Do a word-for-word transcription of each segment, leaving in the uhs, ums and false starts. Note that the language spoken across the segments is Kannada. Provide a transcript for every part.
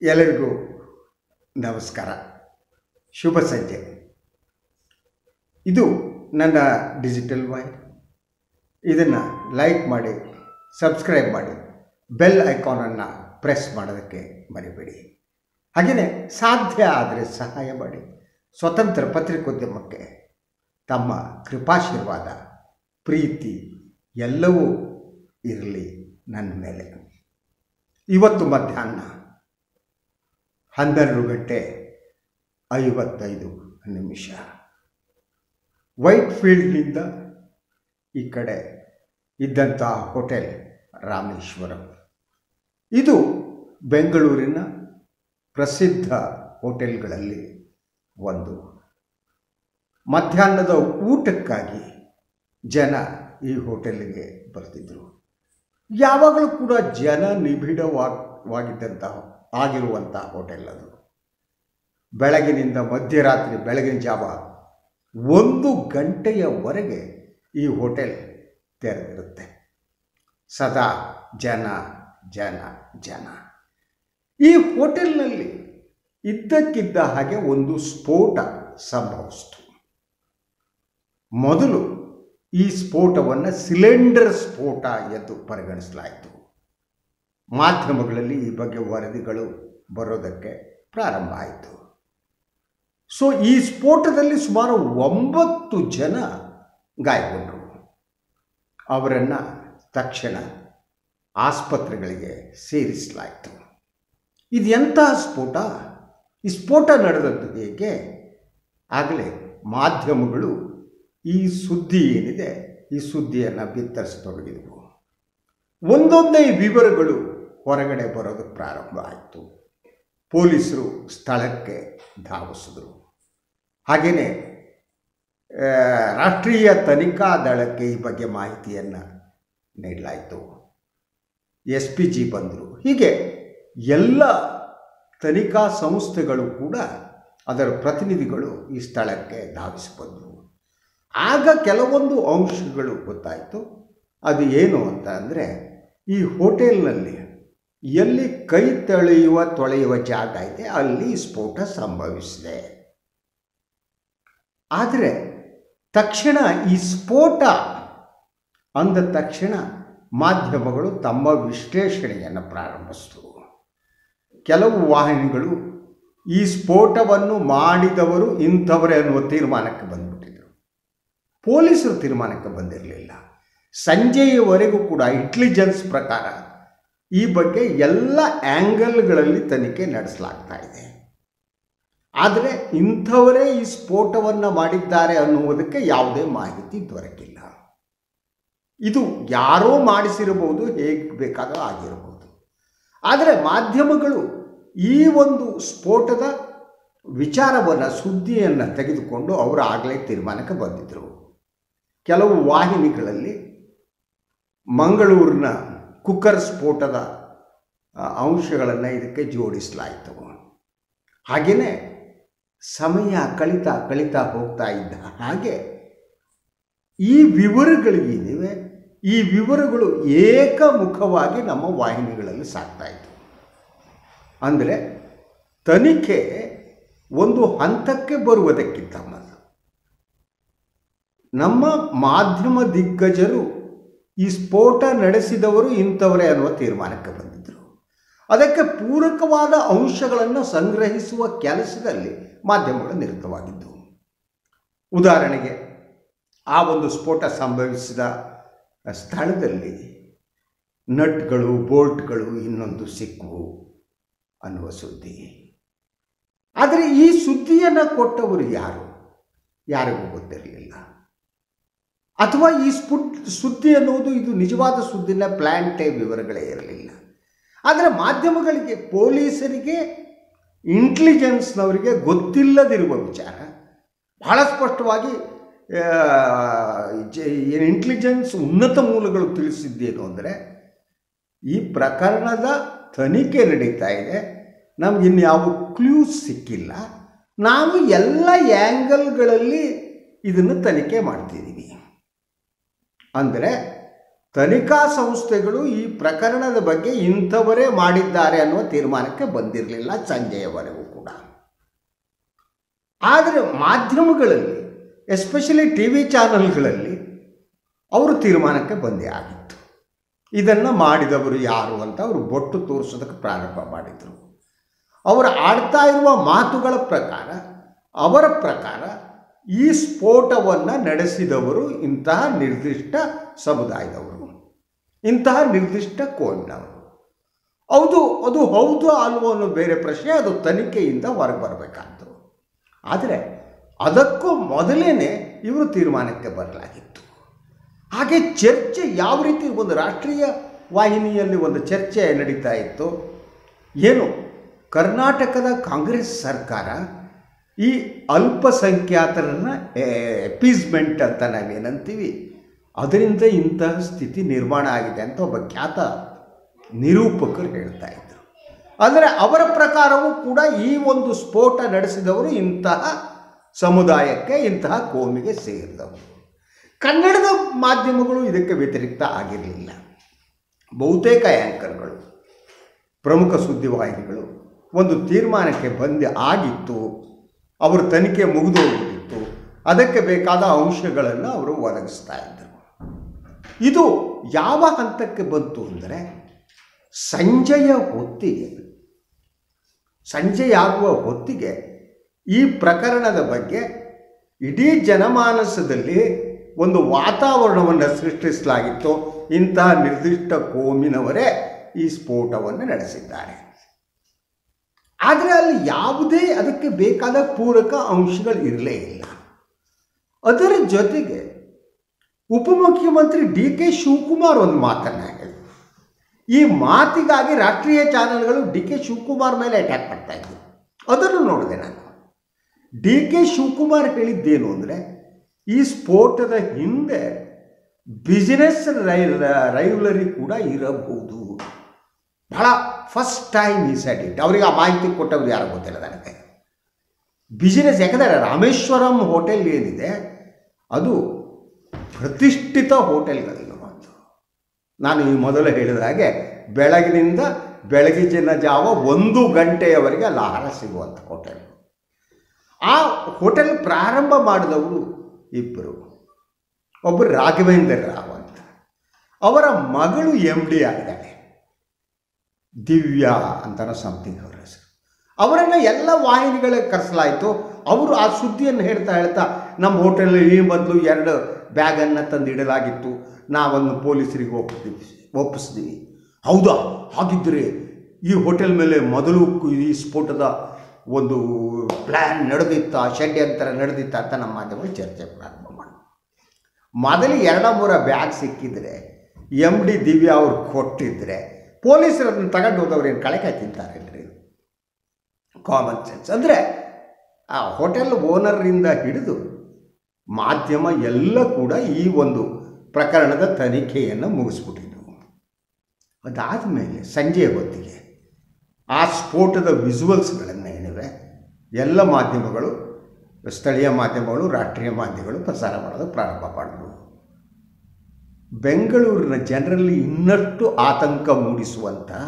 ಎಲ್ಲರಿಗೂ ನಮಸ್ಕಾರ, ಶುಭ ಸಂಜೆ. ಇದು ನನ್ನ ಡಿಜಿಟಲ್ ವಾಹಿನಿ. ಇದನ್ನು ಲೈಕ್ ಮಾಡಿ, ಸಬ್ಸ್ಕ್ರೈಬ್ ಮಾಡಿ, ಬೆಲ್ ಐಕಾನನ್ನು ಪ್ರೆಸ್ ಮಾಡೋದಕ್ಕೆ ಮರಿಬೇಡಿ. ಹಾಗೆಯೇ ಸಾಧ್ಯ ಆದರೆ ಸಹಾಯ ಮಾಡಿ. ಸ್ವತಂತ್ರ ಪತ್ರಿಕೋದ್ಯಮಕ್ಕೆ ತಮ್ಮ ಕೃಪಾಶೀರ್ವಾದ, ಪ್ರೀತಿ ಎಲ್ಲವೂ ಇರಲಿ ನನ್ನ ಮೇಲೆ. ಇವತ್ತು ಮಧ್ಯಾಹ್ನ ಹನ್ನೆರಡು ಗಂಟೆ ಐವತ್ತೈದು ನಿಮಿಷ ವೈಟ್ ಫೀಲ್ಡ್ನಿಂದ ಈ ಕಡೆ ಇದ್ದಂಥ ಹೋಟೆಲ್ ರಾಮೇಶ್ವರಂ. ಇದು ಬೆಂಗಳೂರಿನ ಪ್ರಸಿದ್ಧ ಹೋಟೆಲ್ಗಳಲ್ಲಿ ಒಂದು. ಮಧ್ಯಾಹ್ನದ ಊಟಕ್ಕಾಗಿ ಜನ ಈ ಹೋಟೆಲ್ಗೆ ಬರ್ತಿದ್ದರು. ಯಾವಾಗಲೂ ಕೂಡ ಜನ ನಿಬಿಡವಾಗಿದ್ದಂತಹ ಆಗಿರುವಂಥ ಹೋಟೆಲ್ ಅದು. ಬೆಳಗಿನಿಂದ ಮಧ್ಯರಾತ್ರಿ ಬೆಳಗಿನ ಜಾವ ಒಂದು ಗಂಟೆಯವರೆಗೆ ಈ ಹೋಟೆಲ್ ತೆರೆದಿರುತ್ತೆ. ಸದಾ ಜನ ಜನ ಜನ. ಈ ಹೋಟೆಲ್ನಲ್ಲಿ ಇದ್ದಕ್ಕಿದ್ದ ಹಾಗೆ ಒಂದು ಸ್ಫೋಟ ಸಂಭವಿಸಿತು. ಮೊದಲು ಈ ಸ್ಫೋಟವನ್ನು ಸಿಲಿಂಡರ್ ಸ್ಫೋಟ ಎಂದು ಪರಿಗಣಿಸಲಾಯಿತು. ಮಾಧ್ಯಮಗಳಲ್ಲಿ ಈ ಬಗ್ಗೆ ವರದಿಗಳು ಬರೋದಕ್ಕೆ ಪ್ರಾರಂಭ ಆಯಿತು. ಸೊ ಈ ಸ್ಫೋಟದಲ್ಲಿ ಸುಮಾರು ಒಂಬತ್ತು ಜನ ಗಾಯಗೊಂಡರು. ಅವರನ್ನು ತಕ್ಷಣ ಆಸ್ಪತ್ರೆಗಳಿಗೆ ಸೇರಿಸಲಾಯಿತು. ಇದು ಎಂಥ ಸ್ಫೋಟ? ಈ ಸ್ಫೋಟ ನಡೆದದ್ದು ಹೇಗೆ? ಆಗಲೇ ಮಾಧ್ಯಮಗಳು ಈ ಸುದ್ದಿ ಏನಿದೆ ಈ ಸುದ್ದಿಯನ್ನು ಬಿತ್ತರಿಸತೊಡಗಿದವು. ಒಂದೊಂದೇ ವಿವರಗಳು ಹೊರಗಡೆ ಬರೋದಕ್ಕೆ ಪ್ರಾರಂಭ ಆಯಿತು. ಪೊಲೀಸರು ಸ್ಥಳಕ್ಕೆ ಧಾವಿಸಿದರು. ಹಾಗೆಯೇ ರಾಷ್ಟ್ರೀಯ ತನಿಖಾ ದಳಕ್ಕೆ ಈ ಬಗ್ಗೆ ಮಾಹಿತಿಯನ್ನು ನೀಡಲಾಯಿತು. ಎಸ್ ಪಿ ಜಿ ಬಂದರು. ಹೀಗೆ ಎಲ್ಲ ತನಿಖಾ ಸಂಸ್ಥೆಗಳು ಕೂಡ ಅದರ ಪ್ರತಿನಿಧಿಗಳು ಈ ಸ್ಥಳಕ್ಕೆ ಧಾವಿಸಿ ಬಂದರು. ಆಗ ಕೆಲವೊಂದು ಅಂಶಗಳು ಗೊತ್ತಾಯಿತು. ಅದು ಏನು ಅಂತ ಅಂದರೆ, ಈ ಹೋಟೆಲ್ನಲ್ಲಿ ಎಲ್ಲಿ ಕೈ ತೊಳೆಯುವ ತೊಳೆಯುವ ಜಾಗ ಇದೆ ಅಲ್ಲಿ ಸ್ಫೋಟ ಸಂಭವಿಸಿದೆ. ಆದರೆ ತಕ್ಷಣ ಈ ಸ್ಫೋಟ ಅಂದ ತಕ್ಷಣ ಮಾಧ್ಯಮಗಳು ತಮ್ಮ ವಿಶ್ಲೇಷಣೆಯನ್ನು ಪ್ರಾರಂಭಿಸಿದವು. ಕೆಲವು ವಾಹಿನಿಗಳು ಈ ಸ್ಫೋಟವನ್ನು ಮಾಡಿದವರು ಇಂಥವರೇ ಅನ್ನುವ ತೀರ್ಮಾನಕ್ಕೆ ಬಂದುಬಿಟ್ಟಿದ್ರು. ಪೊಲೀಸರು ತೀರ್ಮಾನಕ್ಕೆ ಬಂದಿರಲಿಲ್ಲ. ಸಂಜೆಯವರೆಗೂ ಕೂಡ ಇಂಟೆಲಿಜೆನ್ಸ್ ಪ್ರಕಾರ ಈ ಬಗ್ಗೆ ಎಲ್ಲ ಆ್ಯಂಗಲ್ಗಳಲ್ಲಿ ತನಿಖೆ ನಡೆಸಲಾಗ್ತಾ ಇದೆ. ಆದರೆ ಇಂಥವರೇ ಈ ಸ್ಫೋಟವನ್ನು ಮಾಡಿದ್ದಾರೆ ಅನ್ನುವುದಕ್ಕೆ ಯಾವುದೇ ಮಾಹಿತಿ ದೊರಕಿಲ್ಲ. ಇದು ಯಾರೋ ಮಾಡಿಸಿರಬಹುದು, ಹೇಗೆ ಬೇಕಾದರೂ ಆಗಿರಬಹುದು. ಆದರೆ ಮಾಧ್ಯಮಗಳು ಈ ಒಂದು ಸ್ಫೋಟದ ವಿಚಾರವನ್ನು, ಸುದ್ದಿಯನ್ನು ತೆಗೆದುಕೊಂಡು ಅವರು ಆಗಲೇ ತೀರ್ಮಾನಕ್ಕೆ ಬಂದಿದ್ದರು. ಕೆಲವು ವಾಹಿನಿಗಳಲ್ಲಿ ಮಂಗಳೂರಿನ ಕುಕ್ಕರ್ ಸ್ಫೋಟದ ಅಂಶಗಳನ್ನು ಇದಕ್ಕೆ ಜೋಡಿಸಲಾಯಿತು. ಹಾಗೆಯೇ ಸಮಯ ಕಳೀತಾ ಕಳೀತಾ ಹೋಗ್ತಾ ಇದ್ದ ಹಾಗೆ ಈ ವಿವರಗಳಿಗೇನಿವೆ ಈ ವಿವರಗಳು ಏಕಮುಖವಾಗಿ ನಮ್ಮ ವಾಹಿನಿಗಳಲ್ಲಿ ಸಾಗ್ತಾ ಇತ್ತು. ಅಂದರೆ ತನಿಖೆ ಒಂದು ಹಂತಕ್ಕೆ ಬರುವುದಕ್ಕಿಂತ ಮೊದಲು ನಮ್ಮ ಮಾಧ್ಯಮ ದಿಗ್ಗಜರು ಈ ಸ್ಫೋಟ ನಡೆಸಿದವರು ಇಂಥವರೇ ಅನ್ನುವ ತೀರ್ಮಾನಕ್ಕೆ ಬಂದಿದ್ದರು. ಅದಕ್ಕೆ ಪೂರಕವಾದ ಅಂಶಗಳನ್ನು ಸಂಗ್ರಹಿಸುವ ಕೆಲಸದಲ್ಲಿ ಮಾಧ್ಯಮಗಳು ನಿರತವಾಗಿದ್ದವು. ಉದಾಹರಣೆಗೆ, ಆ ಒಂದು ಸ್ಫೋಟ ಸಂಭವಿಸಿದ ಸ್ಥಳದಲ್ಲಿ ನಟ್ಗಳು, ಬೋಲ್ಟ್ಗಳು ಇನ್ನೊಂದು ಸಿಕ್ಕವು ಅನ್ನುವ ಸುದ್ದಿ. ಆದರೆ ಈ ಸುದ್ದಿಯನ್ನು ಕೊಟ್ಟವರು ಯಾರು? ಯಾರಿಗೂ ಗೊತ್ತಿರಲಿಲ್ಲ. ಅಥವಾ ಈ ಸ್ಫುಟ್ ಸುದ್ದಿ ಅನ್ನುವುದು ಇದು ನಿಜವಾದ ಸುದ್ದಿನ ಪ್ಲ್ಯಾಂಟೇ ವಿವರಗಳೇ ಇರಲಿಲ್ಲ. ಆದರೆ ಮಾಧ್ಯಮಗಳಿಗೆ, ಪೊಲೀಸರಿಗೆ, ಇಂಟೆಲಿಜೆನ್ಸ್ನವರಿಗೆ ಗೊತ್ತಿಲ್ಲದಿರುವ ವಿಚಾರ ಬಹಳ ಸ್ಪಷ್ಟವಾಗಿ ಇಂಟೆಲಿಜೆನ್ಸ್ ಉನ್ನತ ಮೂಲಗಳು ತಿಳಿಸಿದ್ದೇನು ಅಂದರೆ, ಈ ಪ್ರಕರಣದ ತನಿಖೆ ನಡೀತಾ ಇದೆ, ನಮಗಿನ್ಯಾವ ಕ್ಲೂಸ್ ಸಿಕ್ಕಿಲ್ಲ, ನಾವು ಎಲ್ಲ ಆ್ಯಂಗಲ್ಗಳಲ್ಲಿ ಇದನ್ನು ತನಿಖೆ ಮಾಡ್ತಿದ್ದೀವಿ. ಅಂದರೆ ತನಿಖಾ ಸಂಸ್ಥೆಗಳು ಈ ಪ್ರಕರಣದ ಬಗ್ಗೆ ಇಂಥವರೇ ಮಾಡಿದ್ದಾರೆ ಅನ್ನುವ ತೀರ್ಮಾನಕ್ಕೆ ಬಂದಿರಲಿಲ್ಲ ಸಂಜೆಯವರೆಗೂ ಕೂಡ. ಆದರೆ ಮಾಧ್ಯಮಗಳಲ್ಲಿ, ಎಸ್ಪೆಷಲಿ ಟಿ ವಿ ಚಾನಲ್ಗಳಲ್ಲಿ ಅವರು ತೀರ್ಮಾನಕ್ಕೆ ಬಂದೇ ಆಗಿತ್ತು. ಇದನ್ನು ಮಾಡಿದವರು ಯಾರು ಅಂತ ಅವರು ಬೊಟ್ಟು ತೋರಿಸೋದಕ್ಕೆ ಪ್ರಾರಂಭ ಮಾಡಿದರು. ಅವರು ಆಡ್ತಾ ಇರುವ ಮಾತುಗಳ ಪ್ರಕಾರ, ಅವರ ಪ್ರಕಾರ ಈ ಸ್ಫೋಟವನ್ನು ನಡೆಸಿದವರು ಇಂತಹ ನಿರ್ದಿಷ್ಟ ಸಮುದಾಯದವರು, ಇಂತಹ ನಿರ್ದಿಷ್ಟ ಕೋಮಿನವರು. ಹೌದು, ಅದು ಹೌದು ಅಲ್ವೋ ಅನ್ನೋ ಬೇರೆ ಪ್ರಶ್ನೆ, ಅದು ತನಿಖೆಯಿಂದ ಹೊರಗೆ ಬರಬೇಕಾದ್ದು. ಆದರೆ ಅದಕ್ಕೂ ಮೊದಲೇ ಇವರು ತೀರ್ಮಾನಕ್ಕೆ ಬರಲಾಗಿತ್ತು. ಹಾಗೆ ಚರ್ಚೆ ಯಾವ ರೀತಿ ಒಂದು ರಾಷ್ಟ್ರೀಯ ವಾಹಿನಿಯಲ್ಲಿ ಒಂದು ಚರ್ಚೆ ನಡೀತಾ ಇತ್ತು. ಏನು, ಕರ್ನಾಟಕದ ಕಾಂಗ್ರೆಸ್ ಸರ್ಕಾರ ಈ ಅಲ್ಪಸಂಖ್ಯಾತರನ್ನು ಎಪೀಸ್ಮೆಂಟ್ ಅಂತ ನಾವೇನಂತೀವಿ, ಅದರಿಂದ ಇಂತಹ ಸ್ಥಿತಿ ನಿರ್ಮಾಣ ಆಗಿದೆ ಅಂತ ಒಬ್ಬ ಖ್ಯಾತ ನಿರೂಪಕರು ಹೇಳ್ತಾ ಇದ್ದರು. ಆದರೆ ಅವರ ಪ್ರಕಾರವೂ ಕೂಡ ಈ ಒಂದು ಸ್ಫೋಟ ನಡೆಸಿದವರು ಇಂತಹ ಸಮುದಾಯಕ್ಕೆ, ಇಂತಹ ಕೋಮಿಗೆ ಸೇರಿದವರು. ಕನ್ನಡದ ಮಾಧ್ಯಮಗಳು ಇದಕ್ಕೆ ವ್ಯತಿರಿಕ್ತ ಆಗಿರಲಿಲ್ಲ. ಬಹುತೇಕ ಆ್ಯಂಕರ್ಗಳು, ಪ್ರಮುಖ ಸುದ್ದಿವಾಹಿನಿಗಳು ಒಂದು ತೀರ್ಮಾನಕ್ಕೆ ಬಂದು ಆಗಿತ್ತು, ಅವರ ತನಿಖೆ ಮುಗಿದೋಗ್ಬಿಟ್ಟಿತ್ತು, ಅದಕ್ಕೆ ಬೇಕಾದ ಅಂಶಗಳನ್ನು ಅವರು ಒದಗಿಸ್ತಾ ಇದ್ದರು. ಇದು ಯಾವ ಹಂತಕ್ಕೆ ಬಂತು ಅಂದರೆ, ಸಂಜೆಯ ಹೊತ್ತಿಗೆ ಸಂಜೆಯಾಗುವ ಹೊತ್ತಿಗೆ ಈ ಪ್ರಕರಣದ ಬಗ್ಗೆ ಇಡೀ ಜನಮಾನಸದಲ್ಲಿ ಒಂದು ವಾತಾವರಣವನ್ನು ಸೃಷ್ಟಿಸಲಾಗಿತ್ತು. ಇಂತಹ ನಿರ್ದಿಷ್ಟ ಕೋಮಿನವರೇ ಈ ಸ್ಫೋಟವನ್ನು ನಡೆಸಿದ್ದಾರೆ. ಆದರೆ ಅಲ್ಲಿ ಯಾವುದೇ ಅದಕ್ಕೆ ಬೇಕಾದ ಪೂರಕ ಅಂಶಗಳು ಇರಲೇ ಇಲ್ಲ. ಅದರ ಜೊತೆಗೆ ಉಪಮುಖ್ಯಮಂತ್ರಿ ಡಿ ಕೆ ಶಿವಕುಮಾರ್ ಒಂದು ಮಾತನ್ನು ಹೇಳಿದರು. ಈ ಮಾತಿಗಾಗಿ ರಾಷ್ಟ್ರೀಯ ಚಾನೆಲ್ಗಳು ಡಿ ಕೆ ಶಿವಕುಮಾರ್ ಮೇಲೆ ಅಟ್ಯಾಕ್ ಮಾಡ್ತಾ ಇದ್ದರು. ಅದನ್ನು ನೋಡಿದೆ ನಾನು. ಡಿ ಕೆ ಶಿವಕುಮಾರ್ ಹೇಳಿದ್ದೇನು ಅಂದರೆ, ಈ ಸ್ಫೋಟದ ಹಿಂದೆ ಬಿಸಿನೆಸ್ ರೈಲ್ ರೈವಲರಿ ಕೂಡ ಇರಬಹುದು. ಬಹಳ ಫಸ್ಟ್ ಟೈಮ್ ಈ ಸೆಡ್ ಇಟ್. ಅವರಿಗೆ ಆ ಮಾಹಿತಿ ಕೊಟ್ಟವ್ರು ಯಾರು ಗೊತ್ತಿಲ್ಲ ನನಗೆ. ಬಿಸಿನೆಸ್, ಯಾಕಂದರೆ ರಾಮೇಶ್ವರಂ ಹೋಟೆಲ್ ಏನಿದೆ ಅದು ಪ್ರತಿಷ್ಠಿತ ಹೋಟೆಲ್ಗಳಿರುವಂಥ. ನಾನು ಈ ಮೊದಲು ಹೇಳಿದ ಹಾಗೆ ಬೆಳಗಿನಿಂದ ಬೆಳಗಿನ ಜಾವ ಒಂದು ಗಂಟೆಯವರೆಗೆ ಅಲ್ಲಿ ಆಹಾರ ಸಿಗುವಂಥ ಹೋಟೆಲ್. ಆ ಹೋಟೆಲ್ ಪ್ರಾರಂಭ ಮಾಡಿದವರು ಇಬ್ಬರು. ಒಬ್ಬರು ರಾಘವೇಂದ್ರ ರಾವ್ ಅಂತ, ಅವರ ಮಗಳು ಎಮ್ ಡಿ ಆಗಿದ್ದಾಳೆ, ದಿವ್ಯಾ ಅಂತನೋ ಸಮಥಿಂಗ್ ಅವರ ಹೆಸರು. ಅವರನ್ನು ಎಲ್ಲ ವಾಹಿನಿಗಳಿಗೆ ಕರೆಸಲಾಯಿತು. ಅವರು ಆ ಸುದ್ದಿಯನ್ನು ಹೇಳ್ತಾ ಹೇಳ್ತಾ ನಮ್ಮ ಹೋಟೆಲಲ್ಲಿ ಈ ಮೊದಲು ಎರಡು ಬ್ಯಾಗನ್ನು ತಂದಿಡಲಾಗಿತ್ತು, ನಾವನ್ನು ಪೊಲೀಸರಿಗೆ ಒಪ್ಪಿದ್ವಿ ಒಪ್ಪಿಸಿದ್ವಿ ಹೌದಾ, ಹಾಗಿದ್ದರೆ ಈ ಹೋಟೆಲ್ ಮೇಲೆ ಮೊದಲು ಈ ಸ್ಫೋಟದ ಒಂದು ಪ್ಲ್ಯಾನ್ ನಡೆದಿತ್ತ, ಷಡ್ಯಂತರ ನಡೆದಿತ್ತ ಅಂತ ನಮ್ಮ ಮಾಧ್ಯಮಗಳು ಚರ್ಚೆ ಪ್ರಾರಂಭ ಮಾಡಿ. ಮೊದಲು ಎರಡ ಮೂರ ಬ್ಯಾಗ್ ಸಿಕ್ಕಿದರೆ ಎಮ್ ಡಿ ದಿವ್ಯಾ ಅವ್ರು ಕೊಟ್ಟಿದ್ದರೆ ಪೊಲೀಸರು ಅದನ್ನು ತಗೊಂಡು ಹೋದವ್ರು ಏನು ಕಳೆಕಾಯಿ ತಿಂತಾರೇನ್ರಿ? Common sense. ಅಂದರೆ ಆ ಹೋಟೆಲ್ ಓನರಿಂದ ಹಿಡಿದು ಮಾಧ್ಯಮ ಎಲ್ಲ ಕೂಡ ಈ ಒಂದು ಪ್ರಕರಣದ ತನಿಖೆಯನ್ನು ಮುಗಿಸ್ಬಿಟ್ಟಿದ್ವು. ಅದಾದ ಮೇಲೆ ಸಂಜೆಯ ಹೊತ್ತಿಗೆ ಆ ಸ್ಫೋಟದ ವಿಜುವಲ್ಸ್ಗಳನ್ನು ಏನಿವೆ ಎಲ್ಲ ಮಾಧ್ಯಮಗಳು, ಸ್ಥಳೀಯ ಮಾಧ್ಯಮಗಳು, ರಾಷ್ಟ್ರೀಯ ಮಾಧ್ಯಮಗಳು ಪ್ರಸಾರ ಮಾಡೋದು ಪ್ರಾರಂಭ ಮಾಡಿದ್ರು. ಬೆಂಗಳೂರಿನ ಜನರಲ್ಲಿ ಇನ್ನಷ್ಟು ಆತಂಕ ಮೂಡಿಸುವಂತಹ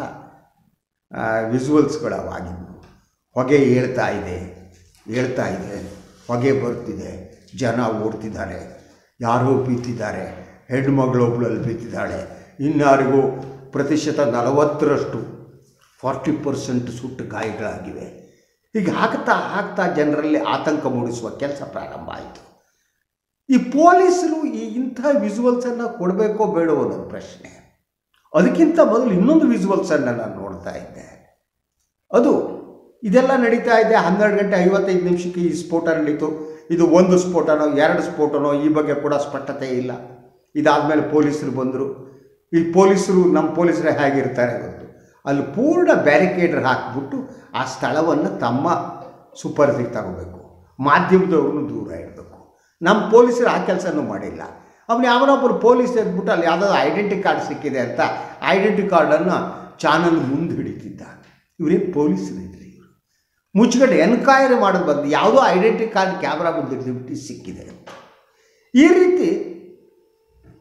ವಿಜುವಲ್ಸ್ಗಳವಾಗಿದ್ದವು. ಹೊಗೆ ಏಳ್ತಾ ಇದೆ ಏಳ್ತಾ ಇದೆ ಹೊಗೆ ಬರ್ತಿದೆ, ಜನ ಓಡ್ತಿದ್ದಾರೆ, ಯಾರೋ ಬೀತಿದ್ದಾರೆ, ಹೆಣ್ಣುಮಗಳೊಬ್ಬಳಲ್ಲಿ ಬೀತಿದ್ದಾಳೆ, ಇನ್ಯಾರಿಗೂ ಪ್ರತಿಶತ ನಲವತ್ತರಷ್ಟು ಫಾರ್ಟಿ ಪರ್ಸೆಂಟ್ ಸುಟ್ಟು ಗಾಯಗಳಾಗಿವೆ. ಹೀಗೆ ಆಗ್ತಾ ಆಗ್ತಾ ಜನರಲ್ಲಿ ಆತಂಕ ಮೂಡಿಸುವ ಕೆಲಸ ಪ್ರಾರಂಭ ಆಯಿತು. ಈ ಪೊಲೀಸರು ಈ ಇಂಥ ವಿಜುವಲ್ಸನ್ನು ಕೊಡಬೇಕೋ ಬೇಡವೋ ಅನ್ನೋದು ಪ್ರಶ್ನೆ. ಅದಕ್ಕಿಂತ ಮೊದಲು ಇನ್ನೊಂದು ವಿಜುವಲ್ಸನ್ನು ನಾನು ನೋಡ್ತಾ ಇದ್ದೆ. ಅದು ಇದೆಲ್ಲ ನಡೀತಾ ಇದೆ. ಹನ್ನೆರಡು ಗಂಟೆ ಐವತ್ತೈದು ನಿಮಿಷಕ್ಕೆ ಈ ಸ್ಫೋಟ ನಡೀತು. ಇದು ಒಂದು ಸ್ಫೋಟನೋ ಎರಡು ಸ್ಫೋಟನೋ ಈ ಬಗ್ಗೆ ಕೂಡ ಸ್ಪಷ್ಟತೆ ಇಲ್ಲ. ಇದಾದಮೇಲೆ ಪೊಲೀಸರು ಬಂದರು. ಈ ಪೊಲೀಸರು ನಮ್ಮ ಪೊಲೀಸರೇ ಹೇಗಿರ್ತಾರೆ ಗೊತ್ತು, ಅಲ್ಲಿ ಪೂರ್ಣ ಬ್ಯಾರಿಕೇಡರ್ ಹಾಕಿಬಿಟ್ಟು ಆ ಸ್ಥಳವನ್ನು ತಮ್ಮ ಸುಪರ್ದಿಗೆ ತಗೋಬೇಕು, ಮಾಧ್ಯಮದವ್ರನ್ನೂ ದೂರ ಇಡಬೇಕು. ನಮ್ಮ ಪೊಲೀಸರು ಆ ಕೆಲಸನೂ ಮಾಡಿಲ್ಲ. ಅವನು ಯಾವನೊಬ್ಬರು ಪೊಲೀಸ್ ಎದ್ಬಿಟ್ಟು ಅಲ್ಲಿ ಯಾವುದಾದ್ರು ಐಡೆಂಟಿ ಕಾರ್ಡ್ ಸಿಕ್ಕಿದೆ ಅಂತ ಐಡೆಂಟಿ ಕಾರ್ಡನ್ನು ಚಾನಲ್ ಮುಂದೆ ಹಿಡಿತಿದ್ದ. ಇವರೇನು ಪೊಲೀಸರು ಇದ್ರಿ, ಇವರು ಮುಚ್ಚುಗಡೆ ಎನ್ಕ್ವೈರಿ ಮಾಡೋದು ಬಂದು ಯಾವುದೋ ಐಡೆಂಟಿ ಕಾರ್ಡ್ ಕ್ಯಾಮ್ರಾ ಮುಂದೆ ಹಿಡಿದ್ಬಿಟ್ಟು ಸಿಕ್ಕಿದೆ. ಈ ರೀತಿ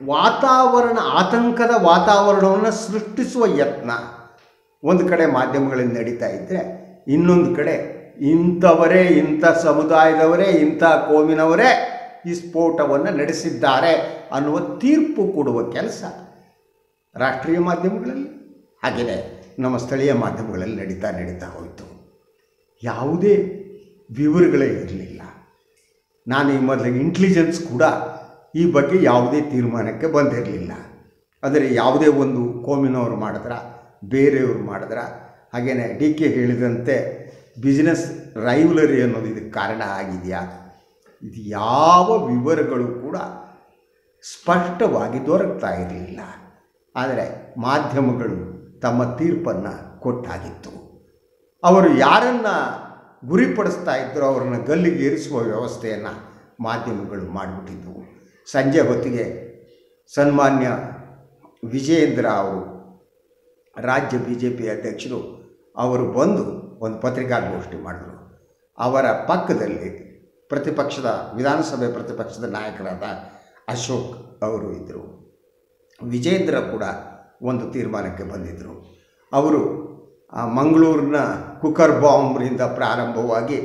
ವಾತಾವರಣ, ಆತಂಕದ ವಾತಾವರಣವನ್ನು ಸೃಷ್ಟಿಸುವ ಯತ್ನ ಒಂದು ಕಡೆ ಮಾಧ್ಯಮಗಳಲ್ಲಿ ನಡೀತಾ ಇದ್ದರೆ, ಇನ್ನೊಂದು ಕಡೆ ಇಂಥವರೇ, ಇಂಥ ಸಮುದಾಯದವರೇ, ಇಂಥ ಕೋಮಿನವರೇ ಈ ಸ್ಫೋಟವನ್ನು ನಡೆಸಿದ್ದಾರೆ ಅನ್ನುವ ತೀರ್ಪು ಕೊಡುವ ಕೆಲಸ ರಾಷ್ಟ್ರೀಯ ಮಾಧ್ಯಮಗಳಲ್ಲಿ ಹಾಗೆಯೇ ನಮ್ಮ ಸ್ಥಳೀಯ ಮಾಧ್ಯಮಗಳಲ್ಲಿ ನಡೀತಾ ನಡೀತಾ ಹೋಯಿತು. ಯಾವುದೇ ವಿವರಗಳೇ ಇರಲಿಲ್ಲ. ನಾನು ಈ ಮೊದಲಿಗೆ ಇಂಟೆಲಿಜೆನ್ಸ್ ಕೂಡ ಈ ಬಗ್ಗೆ ಯಾವುದೇ ತೀರ್ಮಾನಕ್ಕೆ ಬಂದಿರಲಿಲ್ಲ. ಆದರೆ ಯಾವುದೇ ಒಂದು ಕೋಮಿನವರು ಮಾಡಿದ್ರ, ಬೇರೆಯವರು ಮಾಡಿದ್ರ, ಹಾಗೆಯೇ ಡಿ ಕೆ ಹೇಳಿದಂತೆ ಬಿಸ್ನೆಸ್ ರೈವಲರಿ ಅನ್ನೋದು ಇದಕ್ಕೆ ಕಾರಣ ಆಗಿದೆಯಾ, ಇದು ಯಾವ ವಿವರಗಳು ಕೂಡ ಸ್ಪಷ್ಟವಾಗಿ ದೊರಕ್ತಾ ಇರಲಿಲ್ಲ. ಆದರೆ ಮಾಧ್ಯಮಗಳು ತಮ್ಮ ತೀರ್ಪನ್ನು ಕೊಟ್ಟಾಗಿತ್ತು. ಅವರು ಯಾರನ್ನು ಗುರಿಪಡಿಸ್ತಾ ಇದ್ದರೋ ಅವರನ್ನು ಗಲ್ಲಿಗೇರಿಸುವ ವ್ಯವಸ್ಥೆಯನ್ನು ಮಾಧ್ಯಮಗಳು ಮಾಡಿಬಿಟ್ಟಿದ್ದವು. ಸಂಜೆ ಹೊತ್ತಿಗೆ ಸನ್ಮಾನ್ಯ ವಿಜಯೇಂದ್ರ ಅವರು, ರಾಜ್ಯ ಬಿ ಜೆ ಪಿ ಅಧ್ಯಕ್ಷರು, ಅವರು ಬಂದು ಒಂದು ಪತ್ರಿಕಾಗೋಷ್ಠಿ ಮಾಡಿದರು. ಅವರ ಪಕ್ಕದಲ್ಲಿ ಪ್ರತಿಪಕ್ಷದ ವಿಧಾನಸಭೆ ಪ್ರತಿಪಕ್ಷದ ನಾಯಕರಾದ ಅಶೋಕ್ ಅವರು ಇದ್ದರು. ವಿಜೇಂದ್ರ ಕೂಡ ಒಂದು ತೀರ್ಮಾನಕ್ಕೆ ಬಂದಿದ್ದರು. ಅವರು ಮಂಗಳೂರಿನ ಕುಕ್ಕರ್ ಬಾಂಬ್ರಿಂದ ಪ್ರಾರಂಭವಾಗಿ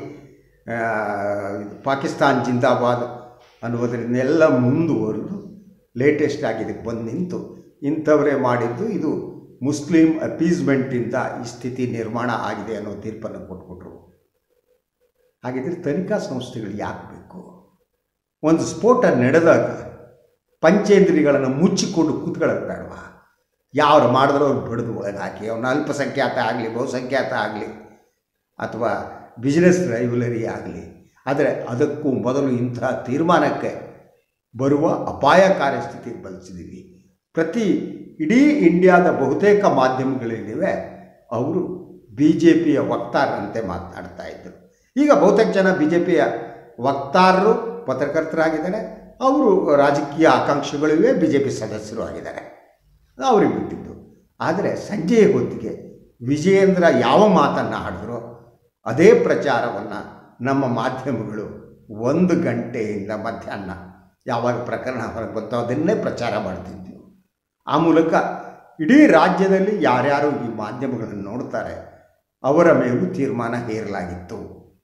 ಪಾಕಿಸ್ತಾನ್ ಜಿಂದಾಬಾದ್ ಅನ್ನುವುದರಿಂದೆಲ್ಲ ಮುಂದುವರೆದು ಲೇಟೆಸ್ಟ್ ಆಗಿ ಇದಕ್ಕೆ ಬಂದು ನಿಂತು ಇಂಥವರೇ ಮಾಡಿದ್ದು, ಇದು ಮುಸ್ಲಿಂ ಅಪೀಸ್ಮೆಂಟಿಂದ ಈ ಸ್ಥಿತಿ ನಿರ್ಮಾಣ ಆಗಿದೆ ಅನ್ನೋ ತೀರ್ಪನ್ನು ಕೊಟ್ಬಿಟ್ರು. ಹಾಗಿದ್ರೆ ತನಿಖಾ ಸಂಸ್ಥೆಗಳು ಯಾಕೆ ಬೇಕು? ಒಂದು ಸ್ಫೋಟ ನಡೆದಾಗ ಪಂಚೇಂದ್ರಿಗಳನ್ನು ಮುಚ್ಚಿಕೊಂಡು ಕೂತ್ಕೊಳ್ಳೋದು ಬೇಡವಾ? ಯಾರು ಮಾಡಿದ್ರೂ ಅವ್ರು ಬಿಡದು ಒಳಗೆ ಹಾಕಿ, ಅವನ ಅಲ್ಪಸಂಖ್ಯಾತ ಆಗಲಿ, ಬಹುಸಂಖ್ಯಾತ ಆಗಲಿ, ಅಥವಾ ಬಿಸ್ನೆಸ್ ರೈವಲರಿ ಆಗಲಿ. ಆದರೆ ಅದಕ್ಕೂ ಮೊದಲು ಇಂತಹ ತೀರ್ಮಾನಕ್ಕೆ ಬರುವ ಅಪಾಯಕಾರಿ ಸ್ಥಿತಿಗೆ ಬಲಿಸಿದ್ದೀವಿ. ಪ್ರತಿ ಇಡೀ ಇಂಡಿಯಾದ ಬಹುತೇಕ ಮಾಧ್ಯಮಗಳೇನಿವೆ ಅವರು ಬಿ ಜೆ ಪಿಯ ವಕ್ತಾರರಂತೆ ಮಾತನಾಡ್ತಾ ಇದ್ದರು. ಈಗ ಬಹುತೇಕ ಜನ ಬಿ ಜೆ ಪಿಯ ವಕ್ತಾರರು ಪತ್ರಕರ್ತರಾಗಿದ್ದಾರೆ, ಅವರು ರಾಜಕೀಯ ಆಕಾಂಕ್ಷಿಗಳಿವೆ, ಬಿ ಜೆ ಪಿ ಸದಸ್ಯರು ಆಗಿದ್ದಾರೆ, ಅವ್ರಿಗೆ ಬಿಟ್ಟಿದ್ದು. ಆದರೆ ಸಂಜೆಯ ಹೊತ್ತಿಗೆ ವಿಜಯೇಂದ್ರ ಯಾವ ಮಾತನ್ನು ಆಡಿದ್ರೋ ಅದೇ ಪ್ರಚಾರವನ್ನು ನಮ್ಮ ಮಾಧ್ಯಮಗಳು ಒಂದು ಗಂಟೆಯಿಂದ ಮಧ್ಯಾಹ್ನ ಯಾವಾಗ ಪ್ರಕರಣ ಹೊರಗೆ ಬಂತೋ ಅದನ್ನೇ ಪ್ರಚಾರ ಮಾಡ್ತಿದ್ವಿ. ಆ ಮೂಲಕ ಇಡೀ ರಾಜ್ಯದಲ್ಲಿ ಯಾರ್ಯಾರು ಈ ಮಾಧ್ಯಮಗಳನ್ನು ನೋಡ್ತಾರೆ ಅವರ ಮೇಲೂ ತೀರ್ಮಾನ ಹೇರಲಾಗಿತ್ತು.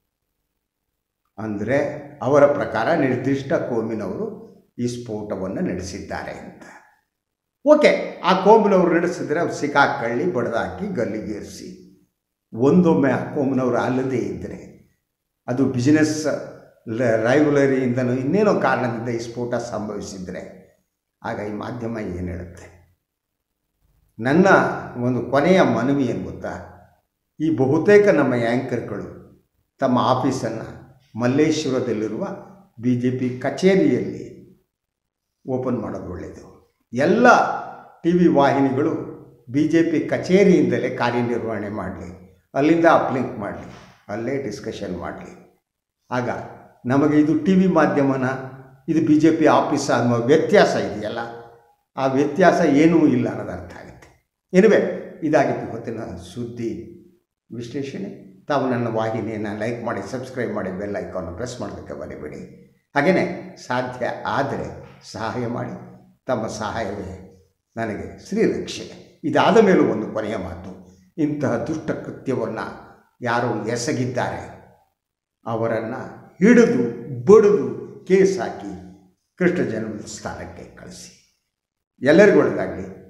ಅಂದರೆ ಅವರ ಪ್ರಕಾರ ನಿರ್ದಿಷ್ಟ ಕೋಮಿನವರು ಈ ಸ್ಫೋಟವನ್ನು ನಡೆಸಿದ್ದಾರೆ ಅಂತ. ಓಕೆ, ಆ ಕೋಮಿನವರು ನಡೆಸಿದರೆ ಅವ್ರು ಸಿಕ್ಕಾಕಳ್ಳಿ ಬಡ್ದಾಕಿ ಗಲ್ಲಿಗೇರಿಸಿ, ಒಂದೊಮ್ಮೆ ಆ ಕೋಮಿನವರು ಅಲ್ಲದೇ ಇದ್ದರೆ, ಅದು ಬಿಸ್ನೆಸ್ ರೈವಲರಿಯಿಂದನೂ ಇನ್ನೇನೋ ಕಾರಣದಿಂದ ಈ ಸ್ಫೋಟ ಸಂಭವಿಸಿದರೆ ಆಗ ಈ ಮಾಧ್ಯಮ ಏನು ಹೇಳುತ್ತೆ? ನನ್ನ ಒಂದು ಕೊನೆಯ ಮನವಿ ಏನು ಗೊತ್ತಾ? ಈ ಬಹುತೇಕ ನಮ್ಮ ಆ್ಯಂಕರ್ಗಳು ತಮ್ಮ ಆಫೀಸನ್ನು ಮಲ್ಲೇಶ್ವರದಲ್ಲಿರುವ ಬಿ ಜೆ ಪಿ ಕಚೇರಿಯಲ್ಲಿ ಓಪನ್ ಮಾಡೋದು ಒಳ್ಳೆಯದು. ಎಲ್ಲ ಟಿ ವಿ ವಾಹಿನಿಗಳು ಬಿ ಜೆ ಪಿ ಕಚೇರಿಯಿಂದಲೇ ಕಾರ್ಯನಿರ್ವಹಣೆ ಮಾಡಲಿ, ಅಲ್ಲಿಂದ ಅಪ್ಲಿಂಕ್ ಮಾಡಲಿ, ಅಲ್ಲೇ ಡಿಸ್ಕಷನ್ ಮಾಡಲಿ. ಆಗ ನಮಗೆ ಇದು ಟಿ ವಿ ಮಾಧ್ಯಮನ, ಇದು ಬಿ ಜೆ ಪಿ ಆಫೀಸ ಅನ್ನೋ ವ್ಯತ್ಯಾಸ ಇದೆಯಲ್ಲ, ಆ ವ್ಯತ್ಯಾಸ ಏನೂ ಇಲ್ಲ ಅನ್ನೋದು ಅರ್ಥ ಆಗುತ್ತೆ. ಎನಿವೆ, ಇದಾಗಿತ್ತು ಇವತ್ತಿನ ಸುದ್ದಿ ವಿಶ್ಲೇಷಣೆ. ತಾವು ನನ್ನ ವಾಹಿನಿಯನ್ನು ಲೈಕ್ ಮಾಡಿ, ಸಬ್ಸ್ಕ್ರೈಬ್ ಮಾಡಿ, ಬೆಲ್ ಐಕಾನ್ ಪ್ರೆಸ್ ಮಾಡೋದಕ್ಕೆ ಬರೀಬೇಡಿ. ಹಾಗೆಯೇ ಸಾಧ್ಯ ಆದರೆ ಸಹಾಯ ಮಾಡಿ. ತಮ್ಮ ಸಹಾಯವೇ ನನಗೆ ಶ್ರೀರಕ್ಷೆ. ಇದಾದ ಮೇಲೂ ಒಂದು ಕೊನೆಯ ಮಾತು, ಇಂತಹ ದುಷ್ಟ ಕೃತ್ಯವನ್ನು ಯಾರು ಎಸಗಿದ್ದಾರೆ ಅವರನ್ನು ಹಿಡಿದು ಬಡಿದು ಕೇಸ್ ಹಾಕಿ ಕೃಷ್ಣ ಜನ್ಮಸ್ಥಾನಕ್ಕೆ ಕಳಿಸಿ. ಎಲ್ಲರಿಗೂ ಒಳ್ಳೆಯದಾಗಲಿ.